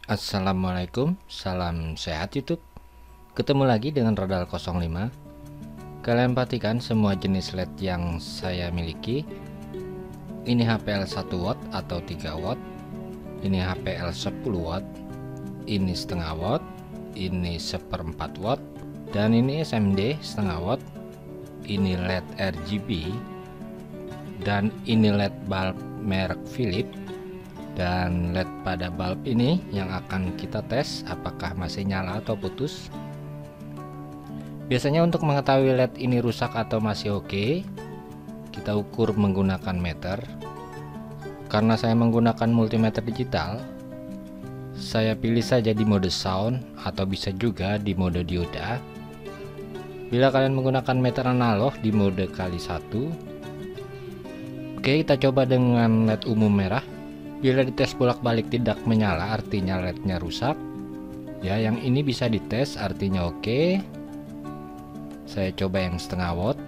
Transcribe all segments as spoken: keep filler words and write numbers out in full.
Assalamualaikum, salam sehat YouTube. Ketemu lagi dengan Rodal nol lima. Kalian perhatikan semua jenis L E D yang saya miliki. Ini H P L satu watt atau tiga watt. Ini H P L sepuluh watt. Ini setengah watt. Ini seperempat watt. Dan ini S M D setengah watt. Ini L E D R G B. Dan ini L E D bulb merek Philips. Dan L E D pada bulb ini yang akan kita tes apakah masih nyala atau putus. Biasanya untuk mengetahui L E D ini rusak atau masih oke, kita ukur menggunakan meter. Karena saya menggunakan multimeter digital, saya pilih saja di mode sound atau bisa juga di mode dioda. Bila kalian menggunakan meter analog di mode kali satu, oke, kita coba dengan L E D umum merah. Bila dites bolak-balik tidak menyala, artinya L E D-nya rusak. Ya, yang ini bisa dites, artinya oke. Saya coba yang setengah watt.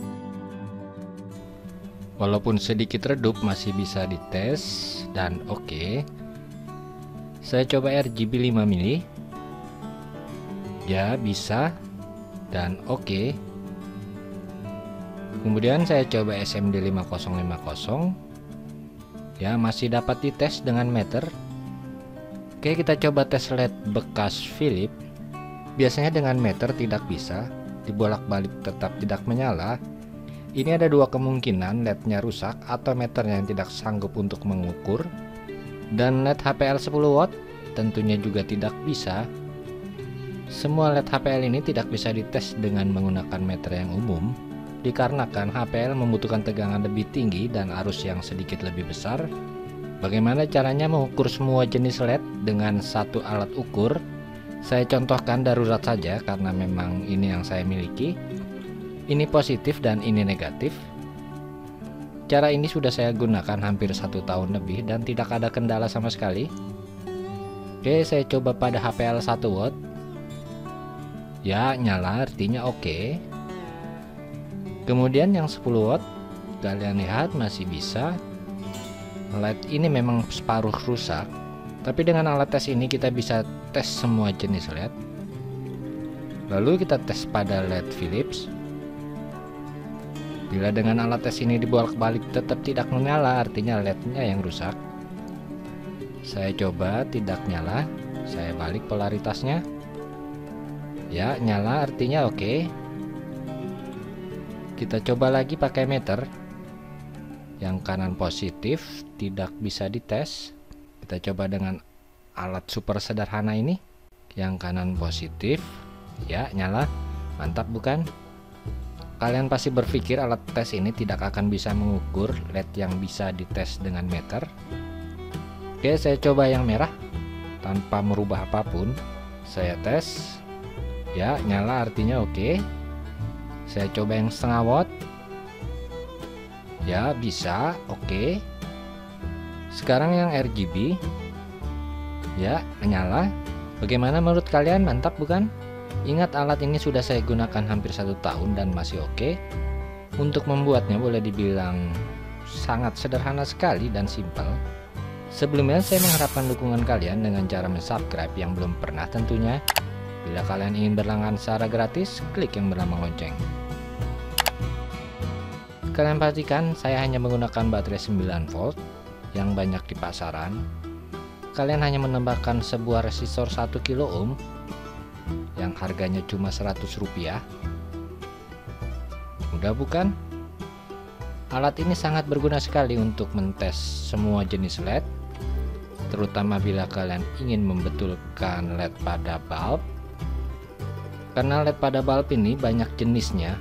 Walaupun sedikit redup masih bisa dites dan oke. Saya coba R G B lima mili. Ya, bisa dan oke. Kemudian saya coba S M D lima nol lima nol. Ya, masih dapat dites dengan meter. Oke, kita coba tes L E D bekas Philips. Biasanya dengan meter tidak bisa, dibolak-balik tetap tidak menyala. Ini ada dua kemungkinan, L E D-nya rusak atau meternya yang tidak sanggup untuk mengukur. Dan L E D H P L sepuluh watt tentunya juga tidak bisa. Semua L E D H P L ini tidak bisa dites dengan menggunakan meter yang umum, dikarenakan H P L membutuhkan tegangan lebih tinggi dan arus yang sedikit lebih besar. Bagaimana caranya mengukur semua jenis L E D dengan satu alat ukur? Saya contohkan darurat saja karena memang ini yang saya miliki. Ini positif dan ini negatif. Cara ini sudah saya gunakan hampir satu tahun lebih dan tidak ada kendala sama sekali. Oke, saya coba pada H P L satu watt. Ya, nyala, artinya oke. Kemudian yang sepuluh watt, kalian lihat masih bisa. L E D ini memang separuh rusak, tapi dengan alat tes ini kita bisa tes semua jenis L E D. Lalu kita tes pada L E D Philips. Bila dengan alat tes ini dibolak-balik tetap tidak menyala, artinya L E D-nya yang rusak. Saya coba tidak nyala, saya balik polaritasnya. Ya, nyala, artinya oke. Kita coba lagi pakai meter. Yang kanan positif, tidak bisa dites. Kita coba dengan alat super sederhana ini. Yang kanan positif, ya nyala. Mantap bukan? Kalian pasti berpikir alat tes ini tidak akan bisa mengukur L E D yang bisa dites dengan meter. Oke, saya coba yang merah. Tanpa merubah apapun, saya tes. Ya, nyala, artinya oke. Saya coba yang setengah watt. Ya, bisa, oke. Sekarang yang R G B. Ya, menyala. Bagaimana menurut kalian? Mantap bukan? Ingat, alat ini sudah saya gunakan hampir satu tahun dan masih oke. Untuk membuatnya boleh dibilang sangat sederhana sekali dan simpel. Sebelumnya saya mengharapkan dukungan kalian dengan cara subscribe yang belum pernah tentunya. Bila kalian ingin berlangganan secara gratis, klik yang bernama lonceng. Kalian perhatikan, saya hanya menggunakan baterai sembilan volt yang banyak di pasaran. Kalian hanya menambahkan sebuah resistor satu kilo ohm yang harganya cuma seratus rupiah. Mudah bukan? Alat ini sangat berguna sekali untuk mentes semua jenis L E D, terutama bila kalian ingin membetulkan L E D pada bulb. Karena L E D pada bulb ini banyak jenisnya.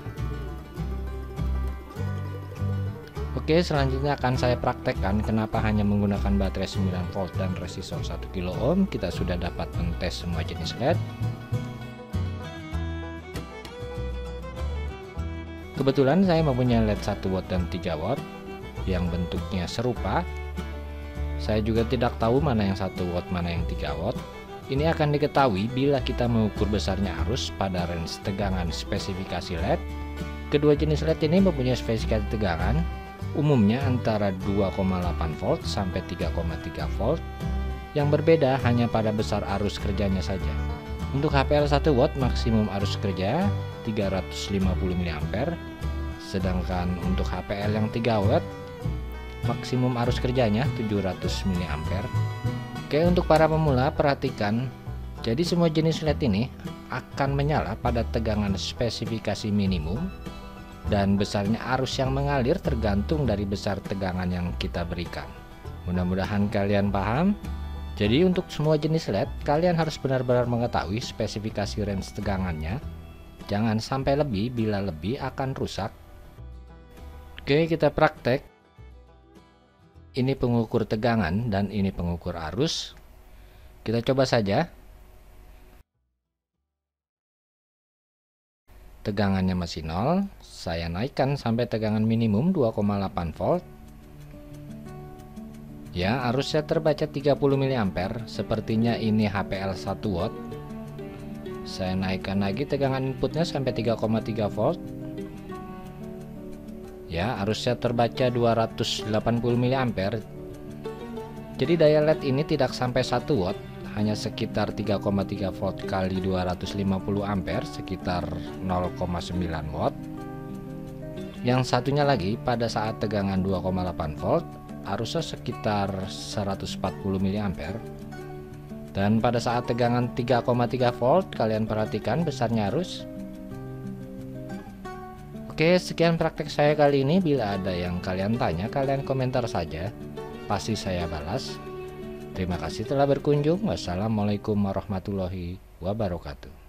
Oke, selanjutnya akan saya praktekkan kenapa hanya menggunakan baterai sembilan volt dan resistor satu kilo ohm kita sudah dapat mentes semua jenis L E D. Kebetulan saya mempunyai L E D satu watt dan tiga watt yang bentuknya serupa. Saya juga tidak tahu mana yang satu watt mana yang tiga watt. Ini akan diketahui bila kita mengukur besarnya arus pada range tegangan spesifikasi L E D. Kedua jenis L E D ini mempunyai spesifikasi tegangan umumnya antara dua koma delapan volt sampai tiga koma tiga volt Yang berbeda hanya pada besar arus kerjanya saja. Untuk H P L satu watt maksimum arus kerja tiga ratus lima puluh miliampere, sedangkan untuk H P L yang tiga watt maksimum arus kerjanya tujuh ratus miliampere. Oke, untuk para pemula perhatikan, jadi semua jenis L E D ini akan menyala pada tegangan spesifikasi minimum dan besarnya arus yang mengalir tergantung dari besar tegangan yang kita berikan. Mudah-mudahan kalian paham. Jadi untuk semua jenis L E D kalian harus benar-benar mengetahui spesifikasi range tegangannya. Jangan sampai lebih, bila lebih akan rusak. Oke, kita praktek. Ini pengukur tegangan dan ini pengukur arus. Kita coba saja. Tegangannya masih nol. Saya naikkan sampai tegangan minimum dua koma delapan volt. Ya, arusnya terbaca tiga puluh miliampere. Sepertinya ini H P L satu watt. Saya naikkan lagi tegangan inputnya sampai tiga koma tiga volt. Ya, arusnya terbaca dua ratus delapan puluh miliampere. Jadi daya L E D ini tidak sampai satu watt, hanya sekitar tiga koma tiga volt kali dua ratus lima puluh ampere, sekitar nol koma sembilan watt. Yang satunya lagi pada saat tegangan dua koma delapan volt, arusnya sekitar seratus empat puluh miliampere. Dan pada saat tegangan tiga koma tiga volt, kalian perhatikan besarnya arus. Oke, sekian praktek saya kali ini. Bila ada yang kalian tanya, kalian komentar saja. Pasti saya balas. Terima kasih telah berkunjung. Wassalamualaikum warahmatullahi wabarakatuh.